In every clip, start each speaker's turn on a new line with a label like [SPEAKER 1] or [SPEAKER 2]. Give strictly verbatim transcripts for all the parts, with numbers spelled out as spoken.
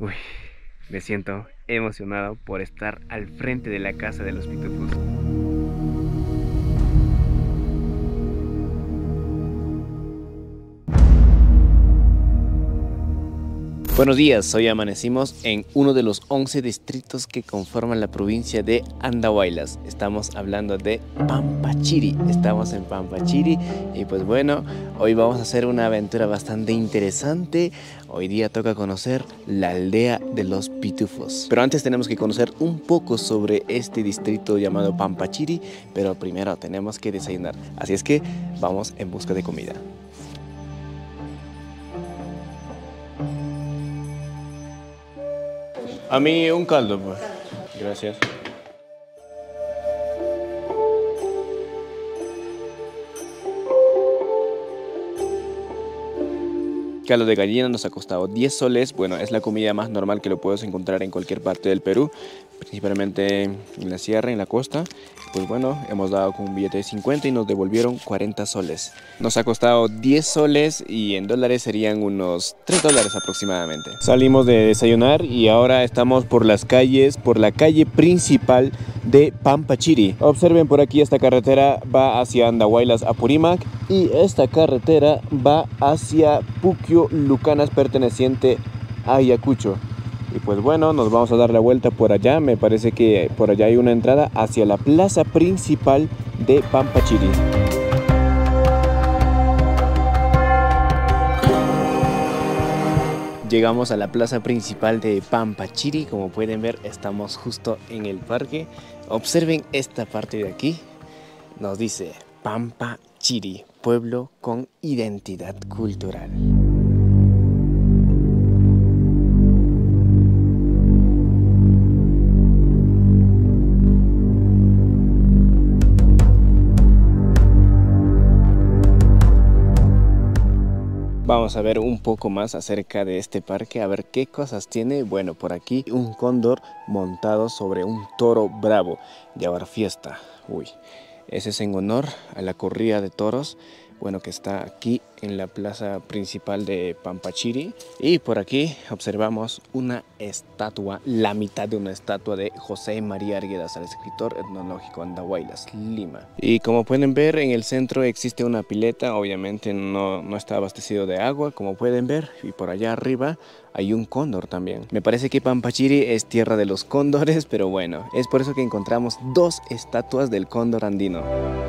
[SPEAKER 1] Uy, me siento emocionado por estar al frente de la casa de los pitufos. Buenos días, hoy amanecimos en uno de los once distritos que conforman la provincia de Andahuaylas. Estamos hablando de Pampachiri, estamos en Pampachiri y pues bueno, hoy vamos a hacer una aventura bastante interesante. Hoy día toca conocer la aldea de los pitufos. Pero antes tenemos que conocer un poco sobre este distrito llamado Pampachiri, pero primero tenemos que desayunar. Así es que vamos en busca de comida. A mí un caldo, pues. Gracias. Caldo de gallina nos ha costado diez soles. Bueno, es la comida más normal que lo puedes encontrar en cualquier parte del Perú, principalmente en la sierra, en la costa. Pues bueno, hemos dado con un billete de cincuenta y nos devolvieron cuarenta soles. Nos ha costado diez soles y en dólares serían unos tres dólares aproximadamente. Salimos de desayunar y ahora estamos por las calles, por la calle principal de Pampachiri. Observen por aquí, esta carretera va hacia Andahuaylas, Apurímac, y esta carretera va hacia Puquio, Lucanas, perteneciente a Ayacucho. Y pues bueno, nos vamos a dar la vuelta por allá. Me parece que por allá hay una entrada hacia la plaza principal de Pampachiri. Llegamos a la plaza principal de Pampachiri. Como pueden ver, estamos justo en el parque. Observen esta parte de aquí. Nos dice Pampachiri, pueblo con identidad cultural. Vamos a ver un poco más acerca de este parque, a ver qué cosas tiene. Bueno, por aquí un cóndor montado sobre un toro bravo. Llevar fiesta. Uy, ese es en honor a la corrida de toros. Bueno, que está aquí en la plaza principal de Pampachiri. Y por aquí observamos una estatua, la mitad de una estatua de José María Arguedas, el escritor etnológico Andahuaylas, Lima. Y como pueden ver, en el centro existe una pileta. Obviamente no, no está abastecido de agua, como pueden ver. Y por allá arriba hay un cóndor también. Me parece que Pampachiri es tierra de los cóndores, pero bueno, es por eso que encontramos dos estatuas del cóndor andino.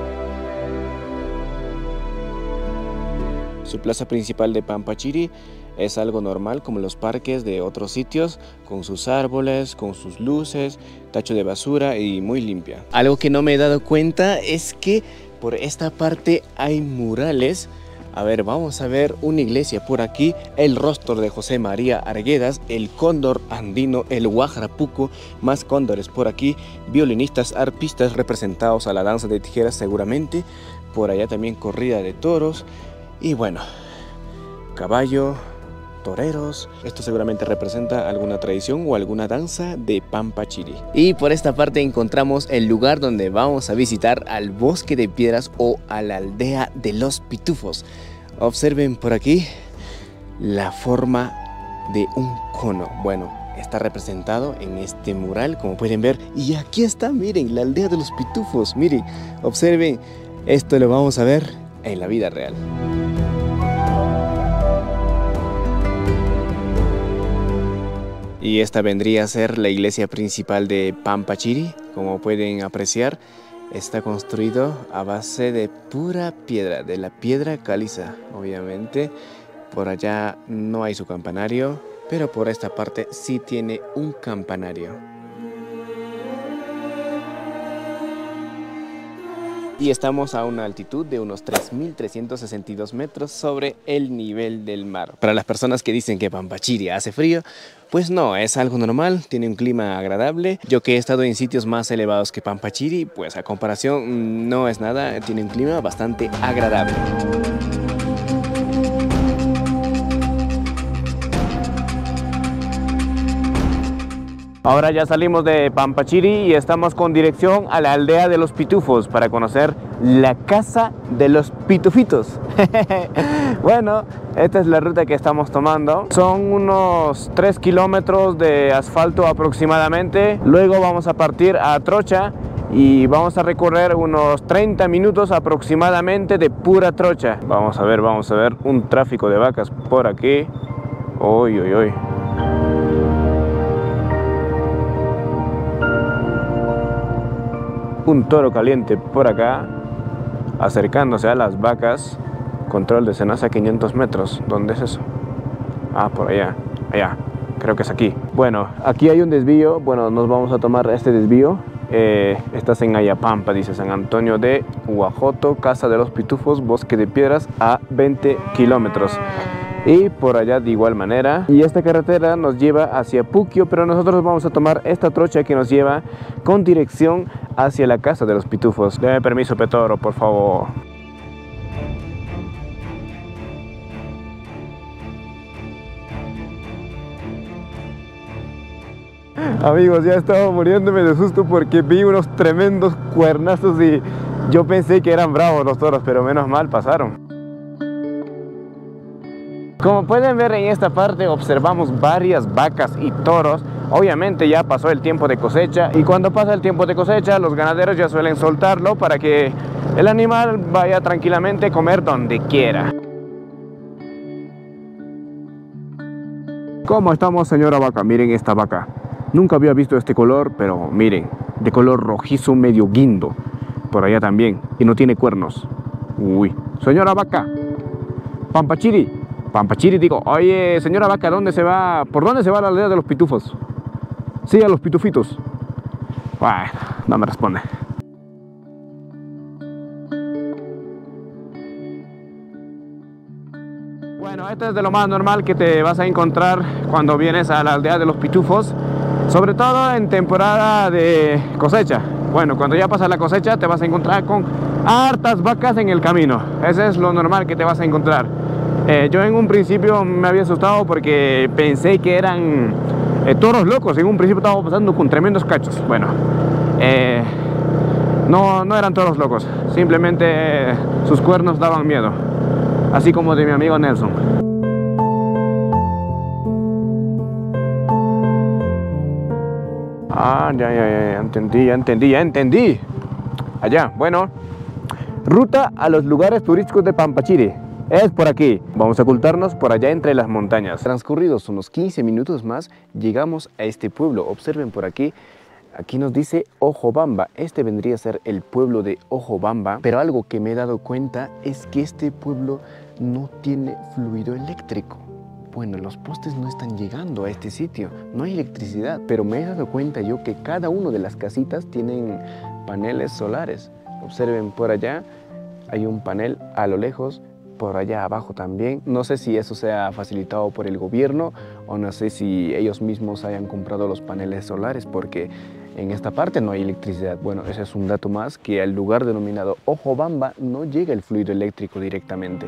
[SPEAKER 1] Su plaza principal de Pampachiri es algo normal como los parques de otros sitios, con sus árboles, con sus luces, tacho de basura y muy limpia. Algo que no me he dado cuenta es que por esta parte hay murales. A ver, vamos a ver una iglesia por aquí, el rostro de José María Arguedas, el cóndor andino, el guajarapuco, más cóndores por aquí, violinistas, arpistas representados a la danza de tijeras seguramente, por allá también corrida de toros. Y bueno, caballo, toreros. Esto seguramente representa alguna tradición o alguna danza de Pampachiri. Y por esta parte encontramos el lugar donde vamos a visitar al bosque de piedras o a la aldea de los pitufos. Observen por aquí la forma de un cono. Bueno, está representado en este mural, como pueden ver. Y aquí está, miren, la aldea de los pitufos. Miren, observen, esto lo vamos a ver en la vida real. Y esta vendría a ser la iglesia principal de Pampachiri. Como pueden apreciar, está construido a base de pura piedra, de la piedra caliza, obviamente. Por allá no hay su campanario, pero por esta parte sí tiene un campanario. Y estamos a una altitud de unos tres mil trescientos sesenta y dos metros sobre el nivel del mar. Para las personas que dicen que Pampachiri hace frío, pues no, es algo normal, tiene un clima agradable. Yo que he estado en sitios más elevados que Pampachiri, pues a comparación no es nada, tiene un clima bastante agradable. Ahora ya salimos de Pampachiri y estamos con dirección a la aldea de los Pitufos para conocer la casa de los pitufitos. Bueno, esta es la ruta que estamos tomando. Son unos tres kilómetros de asfalto aproximadamente. Luego vamos a partir a Trocha y vamos a recorrer unos treinta minutos aproximadamente de pura trocha. Vamos a ver, vamos a ver un tráfico de vacas por aquí. Uy, uy, uy. Un toro caliente por acá, acercándose a las vacas. Control de cenaza a quinientos metros. ¿Dónde es eso? Ah, por allá, allá. Creo que es aquí. Bueno, aquí hay un desvío. Bueno, nos vamos a tomar este desvío. Eh, estás en Ayapampa, dice San Antonio de Huajoto, Casa de los Pitufos, Bosque de Piedras, a veinte kilómetros. Y por allá de igual manera. Y esta carretera nos lleva hacia Puquio, pero nosotros vamos a tomar esta trocha que nos lleva con dirección hacia la Casa de los Pitufos. Deme permiso, Petoro, por favor. Amigos, ya estaba muriéndome de susto porque vi unos tremendos cuernazos y yo pensé que eran bravos los toros, pero menos mal pasaron. Como pueden ver, en esta parte observamos varias vacas y toros. Obviamente ya pasó el tiempo de cosecha y cuando pasa el tiempo de cosecha los ganaderos ya suelen soltarlo para que el animal vaya tranquilamente a comer donde quiera. ¿Cómo estamos, señora vaca? Miren esta vaca. Nunca había visto este color, pero miren, de color rojizo medio guindo. Por allá también, y no tiene cuernos. Uy, señora vaca. Pampachiri. Pampachiri, digo, oye, señora vaca, ¿dónde se va? ¿Por dónde se va la aldea de los pitufos? Sí, a los pitufitos. Bueno, no me responde. Bueno, esto es de lo más normal que te vas a encontrar cuando vienes a la aldea de los pitufos, sobre todo en temporada de cosecha. Bueno, cuando ya pasa la cosecha te vas a encontrar con hartas vacas en el camino. Ese es lo normal que te vas a encontrar. Eh, yo en un principio me había asustado porque pensé que eran eh, toros locos. En un principio estaba pasando con tremendos cachos. Bueno, eh, no, no eran toros locos. Simplemente eh, sus cuernos daban miedo. Así como de mi amigo Nelson. Ah, ya, ya, ya, ya entendí, ya entendí, ya entendí. Allá, bueno. Ruta a los lugares turísticos de Pampachiri. Es por aquí. Vamos a ocultarnos por allá entre las montañas. Transcurridos unos quince minutos más, llegamos a este pueblo. Observen por aquí. Aquí nos dice Ojobamba. Este vendría a ser el pueblo de Ojobamba. Pero algo que me he dado cuenta es que este pueblo no tiene fluido eléctrico. Bueno, los postes no están llegando a este sitio. No hay electricidad. Pero me he dado cuenta yo que cada una de las casitas tienen paneles solares. Observen por allá. Hay un panel a lo lejos. Por allá abajo también. No sé si eso sea facilitado por el gobierno o no sé si ellos mismos hayan comprado los paneles solares porque en esta parte no hay electricidad. Bueno, ese es un dato más, que al lugar denominado Ojobamba no llega el fluido eléctrico directamente.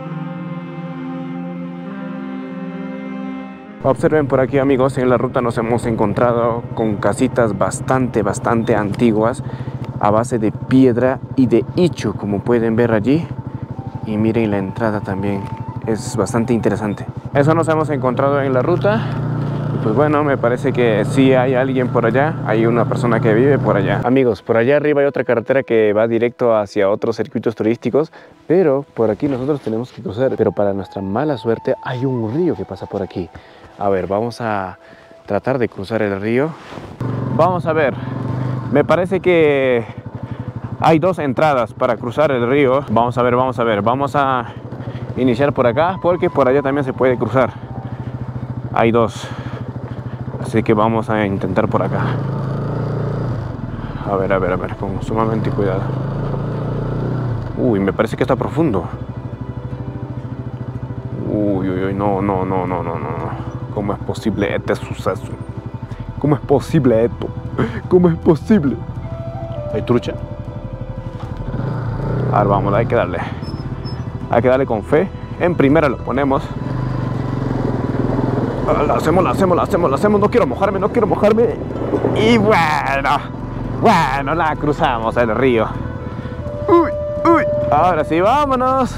[SPEAKER 1] Observen por aquí, amigos, en la ruta nos hemos encontrado con casitas bastante, bastante antiguas a base de piedra y de ichu, como pueden ver allí. Y miren la entrada también, es bastante interesante. Eso nos hemos encontrado en la ruta. Y pues bueno, me parece que sí hay alguien por allá, hay una persona que vive por allá. Amigos, por allá arriba hay otra carretera que va directo hacia otros circuitos turísticos, pero por aquí nosotros tenemos que cruzar. Pero para nuestra mala suerte hay un río que pasa por aquí. A ver, vamos a tratar de cruzar el río. Vamos a ver, me parece que hay dos entradas para cruzar el río. Vamos a ver, vamos a ver. Vamos a iniciar por acá porque por allá también se puede cruzar. Hay dos. Así que vamos a intentar por acá. A ver, a ver, a ver. Con sumamente cuidado. Uy, me parece que está profundo. Uy, uy, uy. No, no, no, no, no, no. ¿Cómo es posible este suceso? ¿Cómo es posible esto? ¿Cómo es posible? ¿Hay trucha? A ver, vamos, hay que darle. Hay que darle con fe. En primera lo ponemos. La hacemos, la hacemos, la hacemos, la hacemos. No quiero mojarme, no quiero mojarme. Y bueno, bueno, la cruzamos el río. Uy, uy. Ahora sí, vámonos.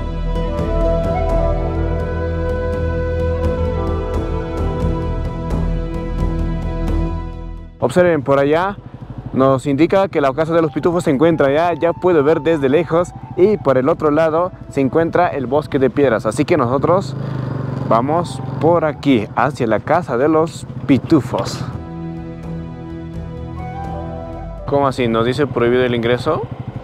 [SPEAKER 1] Observen por allá, nos indica que la casa de los pitufos se encuentra allá, ya puedo ver desde lejos, y por el otro lado se encuentra el bosque de piedras, así que nosotros vamos por aquí, hacia la casa de los pitufos. ¿Cómo así? ¿Nos dice prohibido el ingreso?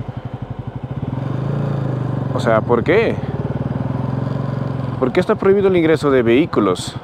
[SPEAKER 1] O sea, ¿por qué? ¿Por qué está prohibido el ingreso de vehículos?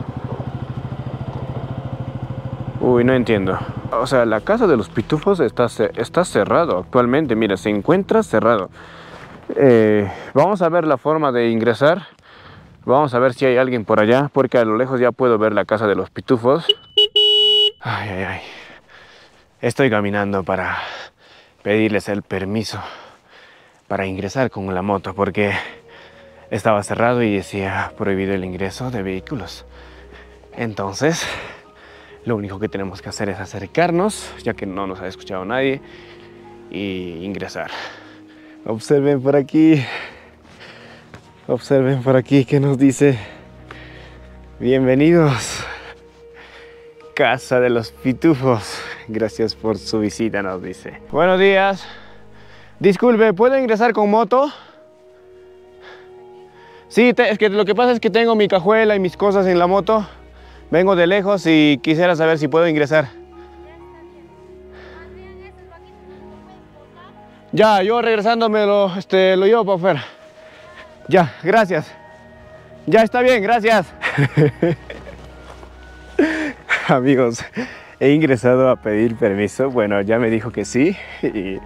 [SPEAKER 1] Uy, no entiendo. O sea, la casa de los pitufos está, está cerrado actualmente. Mira, se encuentra cerrado. Eh, vamos a ver la forma de ingresar. Vamos a ver si hay alguien por allá, porque a lo lejos ya puedo ver la casa de los pitufos. Ay, ay, ay. Estoy caminando para pedirles el permiso para ingresar con la moto, porque estaba cerrado y decía prohibido el ingreso de vehículos. Entonces, lo único que tenemos que hacer es acercarnos, ya que no nos ha escuchado nadie, y ingresar. Observen por aquí. Observen por aquí que nos dice: bienvenidos, casa de los pitufos. Gracias por su visita, nos dice. Buenos días. Disculpe, ¿puedo ingresar con moto? Sí, te, es que lo que pasa es que tengo mi cajuela y mis cosas en la moto. Vengo de lejos y quisiera saber si puedo ingresar. Ya, yo regresándome lo, este, lo llevo para afuera. Ya, gracias. Ya está bien, gracias. Amigos, he ingresado a pedir permiso. Bueno, ya me dijo que sí. Y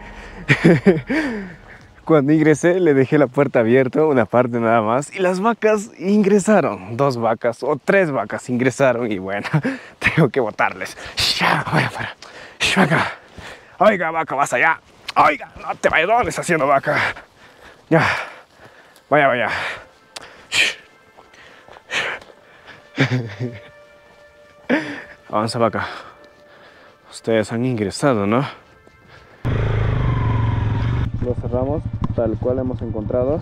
[SPEAKER 1] cuando ingresé le dejé la puerta abierta, una parte nada más, y las vacas ingresaron. Dos vacas o tres vacas ingresaron y bueno, tengo que botarles. Ya, voy afuera. Vaca. Oiga, vaca, vas allá. Oiga, no te vayas. ¿Dónde está haciendo vaca? Ya. Vaya, vaya. Avanza, vaca. Ustedes han ingresado, ¿no? Lo cerramos tal cual hemos encontrado.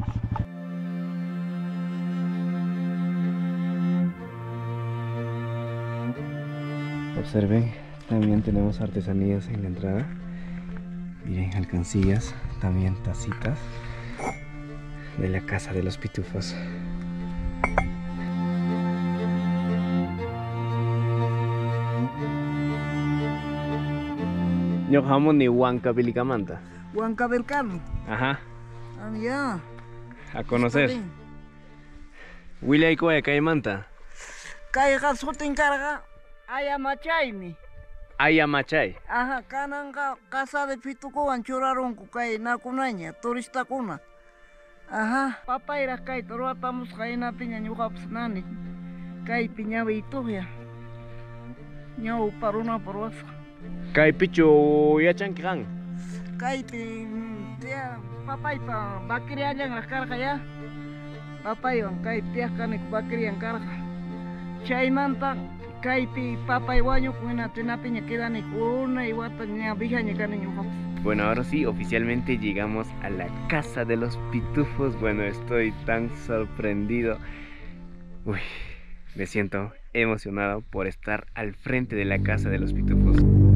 [SPEAKER 1] Observen, también tenemos artesanías en la entrada. Miren, alcancillas, también tacitas de la casa de los pitufos. Yo jamón ni Huancavelica-manta.
[SPEAKER 2] Huancavelica.
[SPEAKER 1] Ajá.
[SPEAKER 2] Ah, ya.
[SPEAKER 1] A conocer. Willy Koya Caimanta.
[SPEAKER 2] Kaya suting carga. Ayamachay mi.
[SPEAKER 1] Ayamachay.
[SPEAKER 2] Ajá, kananga casa de pituko anchuraron ku kay nakunanya turista kuna. Ajá, papayra kay toro atamos kay na piña nyukaps nani. Kay piña itu ya. Nyau paruna parwasa.
[SPEAKER 1] Kay pichu yachan kang.
[SPEAKER 2] Kay pi dia papay pa bakiri aja ngakar kaya. Papay ang kay tiak kanik bakiri ang karka. Chay mantang kay pi papay wanyo kuna tinapiña queda ni kuna y wataña bijaña kaniño.
[SPEAKER 1] Bueno, ahora sí, oficialmente llegamos a la casa de los pitufos. Bueno, estoy tan sorprendido. Uy, me siento emocionado por estar al frente de la casa de los pitufos.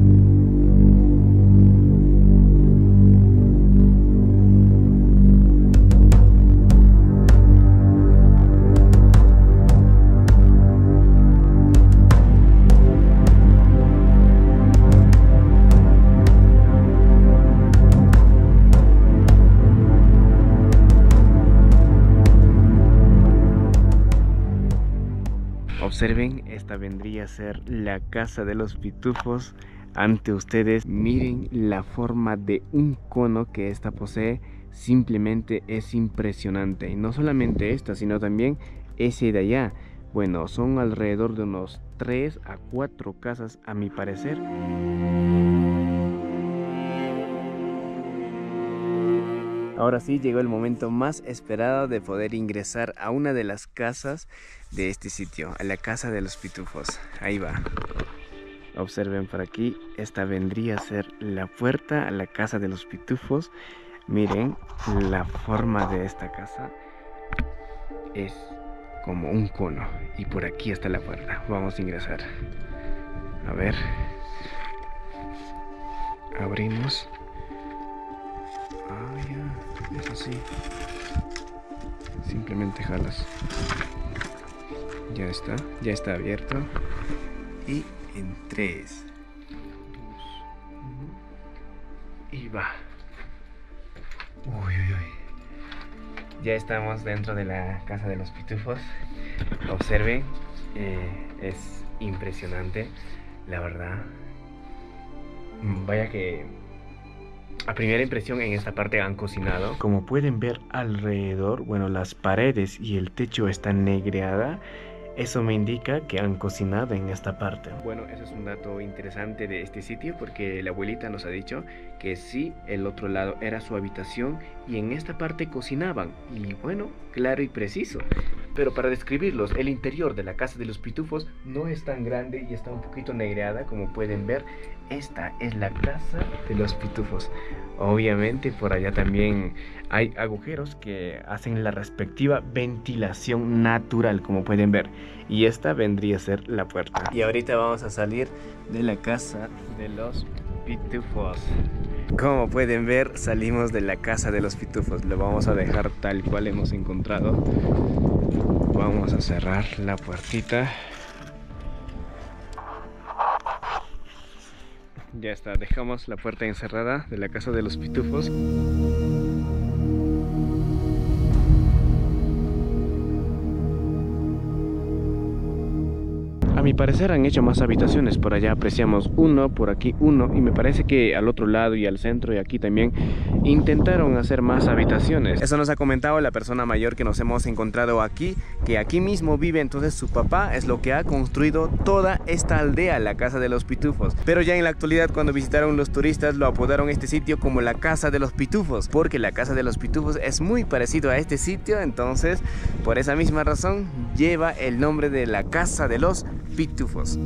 [SPEAKER 1] Observen, esta vendría a ser la casa de los pitufos ante ustedes. Miren la forma de un cono que esta posee, simplemente es impresionante. Y no solamente esta, sino también ese de allá. Bueno, son alrededor de unos tres a cuatro casas a mi parecer. Ahora sí llegó el momento más esperado de poder ingresar a una de las casas de este sitio, a la casa de los pitufos. Ahí va. Observen por aquí, esta vendría a ser la puerta a la casa de los pitufos. Miren la forma de esta casa. Es como un cono y por aquí está la puerta. Vamos a ingresar. A ver. Abrimos. Ah, ya. Es así. Simplemente jalas. Ya está. Ya está abierto. Y en tres, dos, uno. Y va. Uy, uy, uy. Ya estamos dentro de la casa de los pitufos. Observen, eh, es impresionante, la verdad. Vaya que a primera impresión en esta parte han cocinado. Como pueden ver alrededor, bueno, las paredes y el techo están negreadas. Eso me indica que han cocinado en esta parte. Bueno, eso es un dato interesante de este sitio, porque la abuelita nos ha dicho que sí, el otro lado era su habitación y en esta parte cocinaban. Y bueno, claro y preciso. Pero para describirlos, el interior de la casa de los pitufos no es tan grande y está un poquito negreada, como pueden ver. Esta es la casa de los pitufos. Obviamente por allá también hay agujeros que hacen la respectiva ventilación natural, como pueden ver. Y esta vendría a ser la puerta. Y ahorita vamos a salir de la casa de los pitufos. Como pueden ver, salimos de la casa de los pitufos. Lo vamos a dejar tal cual hemos encontrado. Vamos a cerrar la puertita. Ya está, dejamos la puerta encerrada de la casa de los pitufos. A mi parecer han hecho más habitaciones. Por allá apreciamos uno, por aquí uno, y me parece que al otro lado y al centro y aquí también intentaron hacer más habitaciones. Eso nos ha comentado la persona mayor que nos hemos encontrado aquí, que aquí mismo vive. Entonces su papá es lo que ha construido toda esta aldea, la casa de los pitufos. Pero ya en la actualidad, cuando visitaron los turistas, lo apodaron este sitio como la casa de los pitufos, porque la casa de los pitufos es muy parecido a este sitio. Entonces por esa misma razón lleva el nombre de la casa de los pitufos.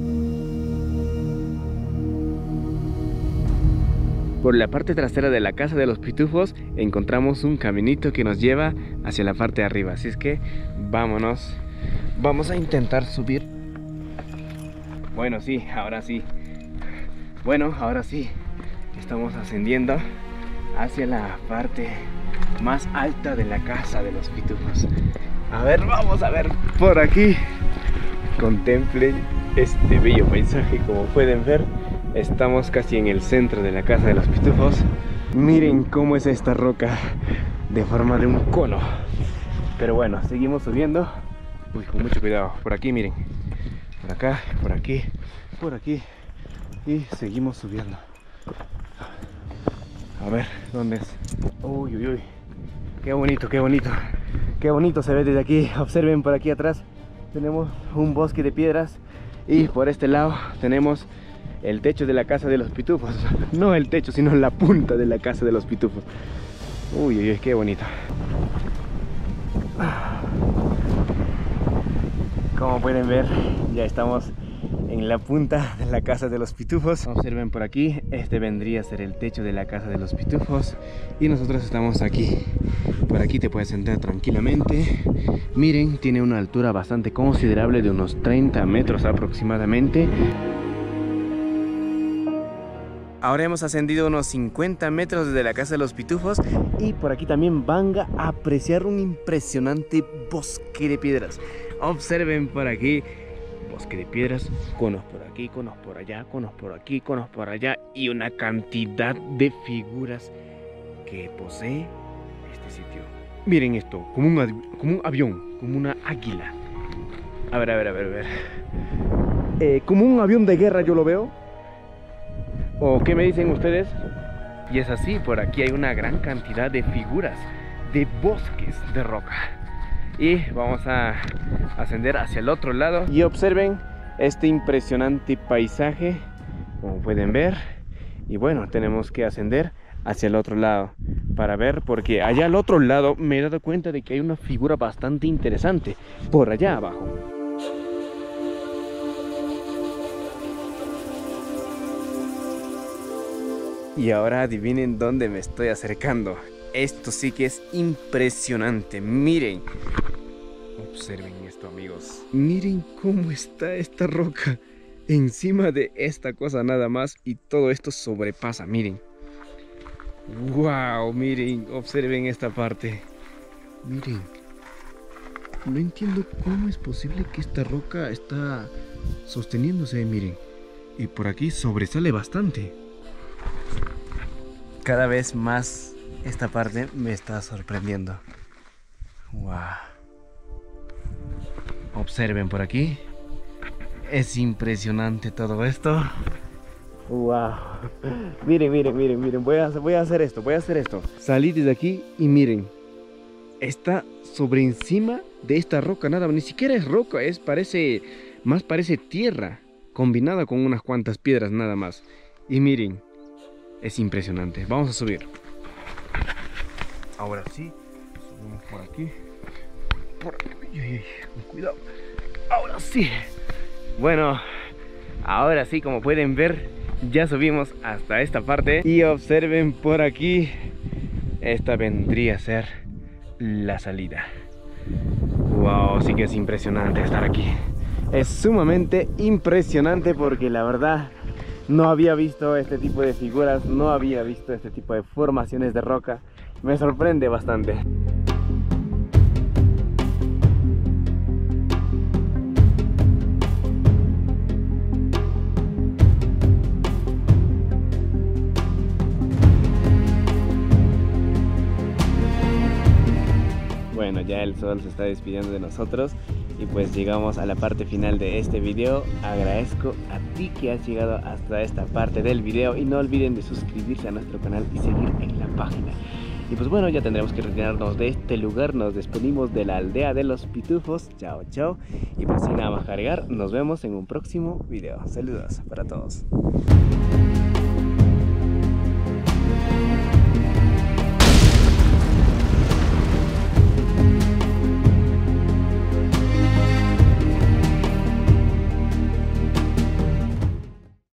[SPEAKER 1] Por la parte trasera de la casa de los pitufos encontramos un caminito que nos lleva hacia la parte de arriba. Así es que vámonos. Vamos a intentar subir. Bueno, sí, ahora sí. Bueno, ahora sí. Estamos ascendiendo hacia la parte más alta de la casa de los pitufos. A ver, vamos a ver por aquí. Contemplen este bello paisaje. Como pueden ver, estamos casi en el centro de la casa de los pitufos. Miren cómo es esta roca de forma de un cono. Pero bueno, seguimos subiendo. Uy, con mucho cuidado. Por aquí, miren. Por acá, por aquí, por aquí. Y seguimos subiendo. A ver, ¿dónde es? Uy, uy, uy. Qué bonito, qué bonito. Qué bonito se ve desde aquí. Observen por aquí atrás. Tenemos un bosque de piedras. Y por este lado tenemos el techo de la casa de los pitufos. No el techo, sino la punta de la casa de los pitufos. Uy, uy, uy, qué bonito. Como pueden ver, ya estamos en la punta de la casa de los pitufos. Observen por aquí, este vendría a ser el techo de la casa de los pitufos. Y nosotros estamos aquí. Por aquí te puedes sentar tranquilamente. Miren, tiene una altura bastante considerable de unos treinta metros aproximadamente. Ahora hemos ascendido unos cincuenta metros desde la casa de los pitufos. Y por aquí también van a apreciar un impresionante bosque de piedras. Observen por aquí. Bosque de piedras, conos por aquí, conos por allá, conos por aquí, conos por allá y una cantidad de figuras que posee este sitio. Miren esto, como un, como un avión, como una águila. A ver, a ver, a ver, a ver. Eh, como un avión de guerra yo lo veo. ¿O qué me dicen ustedes? Y es así, por aquí hay una gran cantidad de figuras de bosques de roca. Y vamos a ascender hacia el otro lado. Y observen este impresionante paisaje, como pueden ver. Y bueno, tenemos que ascender hacia el otro lado. para ver, porque allá al otro lado me he dado cuenta de que hay una figura bastante interesante por allá abajo. Y ahora adivinen dónde me estoy acercando. Esto sí que es impresionante, miren. Observen esto, amigos. Miren cómo está esta roca encima de esta cosa nada más, y todo esto sobrepasa, miren. Wow, miren, observen esta parte. Miren. No entiendo cómo es posible que esta roca está sosteniéndose, miren. Y por aquí sobresale bastante. Cada vez más esta parte me está sorprendiendo. Wow. Observen por aquí. Es impresionante todo esto. Wow. Miren, miren, miren, miren. Voy a, voy a hacer esto, voy a hacer esto. Salí desde aquí y miren. Está sobre encima de esta roca, nada, ni siquiera es roca, es parece, más parece tierra, combinada con unas cuantas piedras nada más. Y miren, es impresionante. Vamos a subir. Ahora sí, subimos por aquí. Por aquí, uy, uy, con cuidado. Ahora sí. Bueno, ahora sí, como pueden ver, ya subimos hasta esta parte. Y observen por aquí, esta vendría a ser la salida. Wow, sí que es impresionante estar aquí. Es sumamente impresionante porque la verdad no había visto este tipo de figuras, no había visto este tipo de formaciones de roca. Me sorprende bastante. Bueno, ya el sol se está despidiendo de nosotros y pues llegamos a la parte final de este video. Agradezco a ti que has llegado hasta esta parte del video y no olviden de suscribirse a nuestro canal y seguir en la página. Y pues bueno, ya tendremos que retirarnos de este lugar. Nos despedimos de la aldea de los pitufos. Chao, chao. Y pues sin nada más cargar, nos vemos en un próximo video. Saludos para todos.